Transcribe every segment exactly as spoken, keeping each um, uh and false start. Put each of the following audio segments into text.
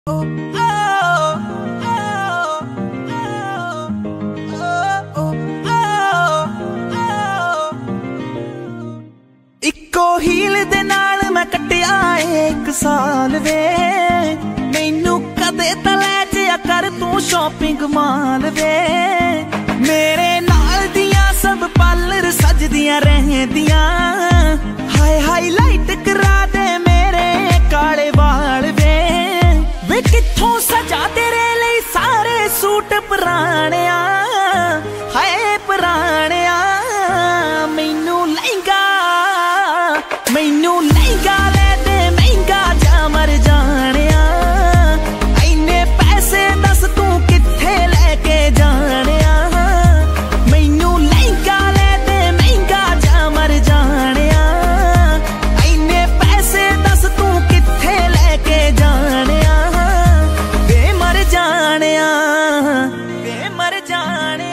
इक्को हील दे नाल मैं कटिया एक साल वे, मैनू कदे तले जिया कर तू शॉपिंग माल वे। मेरे नाल दियां सब पार्लर सजदियां रहदियां, हाय हाईलाइट करा दे मेरे काले वाल वे। वे कित्थों सजा तेरे लिए सारे सूट पुराने, हाय पुराने। मैनू लहंगा मैनू लहंगा ले दे महंगा जा मर जाने। इन्ने पैसे दस तू कित्थे लेके जाने। मैनू लहंगा ले दे महंगा जा मर जाने। इन्ने पैसे दस तू कित्थे लेके जाने। वे मर जाने वे मर जाने।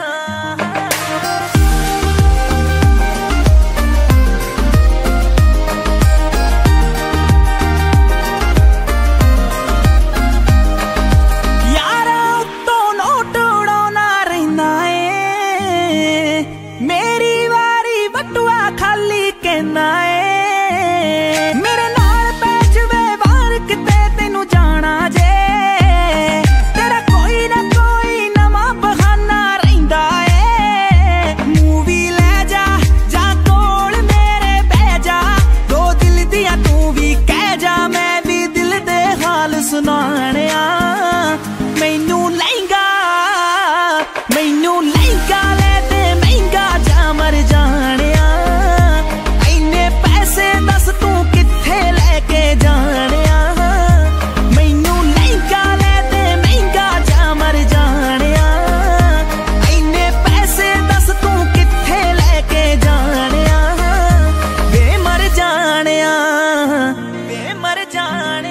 मेरे नाल पैच वे वार किते तेनू जाना जे, तेरा कोई ना कोई नवा बहाना रहिंदा ए। मूवी ले जा जा कोल मेरे बह जा, दो दिल दियां तू भी कह जा, मैं भी दिल दे हाल सुनाने। मैनू लहंगा मैनू लहंगा ले दे महंगा जा मर जाने। दस तू कित्थे लेके जाने। मैनू लहंगा ले दे महंगा जा मर जाने। इन्ने पैसे दस तू कित्थे लेके जाने। वे मर जाने वे मर जाने।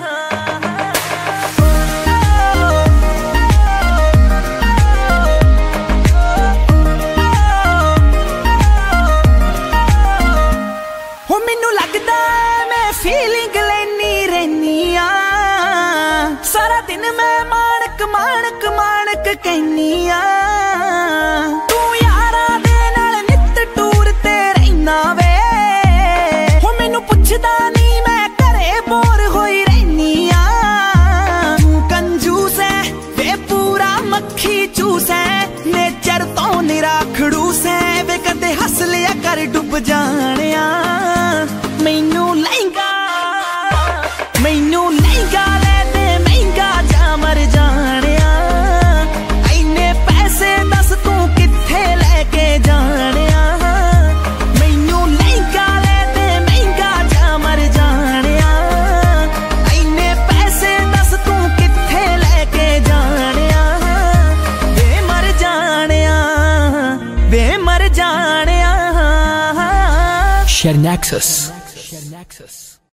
मैनू लगदा मैं फीलिंग लेनी रहनी आ, सारा दिन मैं माणक माणक माणक कहनी आ। तू यारा दे नाल नित टूर ते रहना वे, हो मैनू पुछदा नहीं मैं घरे बोर होई रहनी आ। तू कंजूस है वे पूरा मक्खी चूस है, नेचर तो निरा खड़ूस है। वे कदे हस लिया कर डुब जाने। मैनू लहंगा मैनू लहंगा ले दे महंगा जा मर जाने। इन्ने पैसे दस तू कित्थे लेके जाने। मैनू लहंगा ले दे महंगा जा मर जाने। इन्ने पैसे दस तू कित्थे लेके जाने। वे मर जाने वे मर जाने। Share Nexus.